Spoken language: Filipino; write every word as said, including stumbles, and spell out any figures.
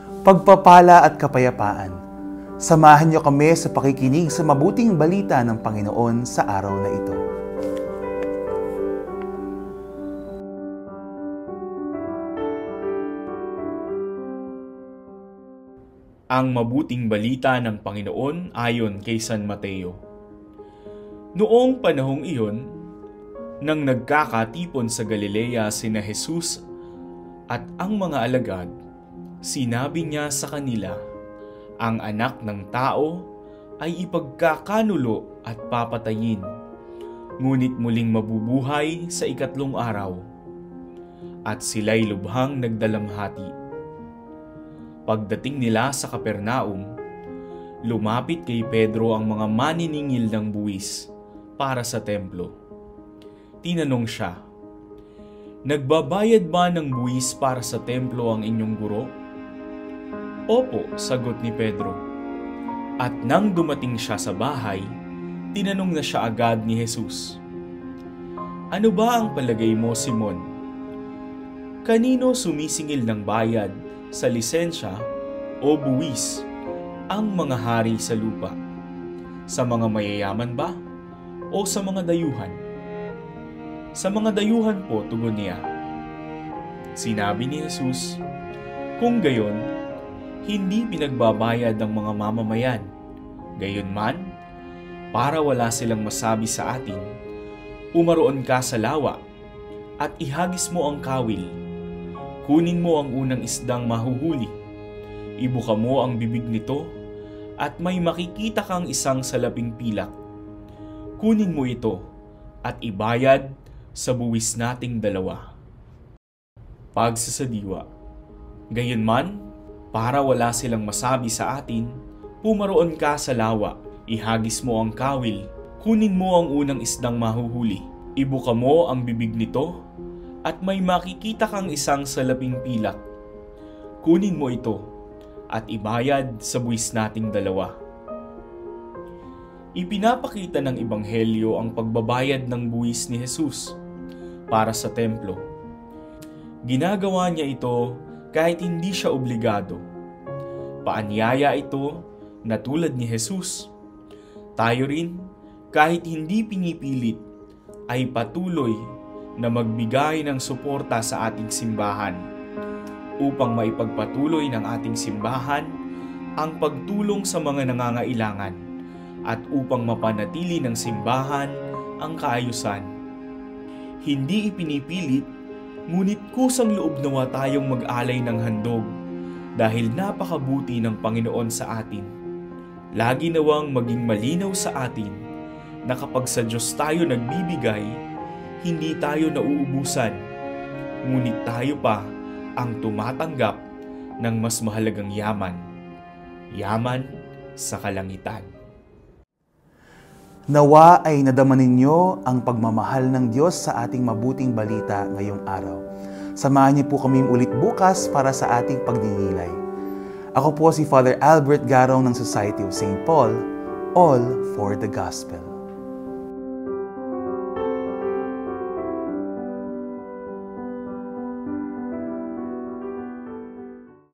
pagpapala at kapayapaan. Samahan niyo kami sa pakikinig sa mabuting balita ng Panginoon sa araw na ito. Ang mabuting balita ng Panginoon ayon kay San Mateo. Noong panahong iyon, nang nagkakatipon sa Galilea sina Jesus at ang mga alagad, sinabi niya sa kanila, ang anak ng tao ay ipagkakanulo at papatayin, ngunit muling mabubuhay sa ikatlong araw. At sila'y lubhang nagdalamhati. Pagdating nila sa Kapernaum, lumapit kay Pedro ang mga maniningil ng buwis para sa templo. Tinanong siya, "Nagbabayad ba ng buwis para sa templo ang inyong guro?" "Opo," sagot ni Pedro. At nang dumating siya sa bahay, tinanong na siya agad ni Jesus, "Ano ba ang palagay mo, Simon? Kanino sumisingil ng bayad sa lisensya o buwis ang mga hari sa lupa? Sa mga mayayaman ba o sa mga dayuhan?" "Sa mga dayuhan po," tugon niya. Sinabi ni Jesus, "Kung gayon, hindi pinagbabayad ang mga mamamayan. Gayunman, para wala silang masabi sa atin, umaroon ka sa lawa at ihagis mo ang kawil. Kunin mo ang unang isdang mahuhuli. Ibuka mo ang bibig nito at may makikita kang isang salaping pilak. Kunin mo ito at ibayad sa buwis nating dalawa." Pagsasadiwa. Gayunman, para wala silang masabi sa atin, pumaroon ka sa lawa, ihagis mo ang kawil, kunin mo ang unang isdang mahuhuli, ibuka mo ang bibig nito, at may makikita kang isang salaping pilak. Kunin mo ito, at ibayad sa buwis nating dalawa. Ipinapakita ng Ebanghelyo ang pagbabayad ng buwis ni Jesus para sa templo. Ginagawa niya ito kahit hindi siya obligado. Paanyaya ito na tulad ni Jesus, tayo rin kahit hindi pinipilit ay patuloy na magbigay ng suporta sa ating simbahan upang maipagpatuloy ng ating simbahan ang pagtulong sa mga nangangailangan at upang mapanatili ng simbahan ang kaayusan. Hindi ipinipilit, ngunit kusang loob nawa tayong mag-alay ng handog dahil napakabuti ng Panginoon sa atin. Lagi nawang maging malinaw sa atin na kapag sa Diyos tayo nagbibigay, hindi tayo nauubusan, ngunit tayo pa ang tumatanggap ng mas mahalagang yaman, yaman sa kalangitan. Nawa ay nadama ninyo ang pagmamahal ng Diyos sa ating mabuting balita ngayong araw. Samahan niyo po kami ulit bukas para sa ating pagdinilay. Ako po si Father Albert Garong ng Society of Saint Paul, all for the Gospel.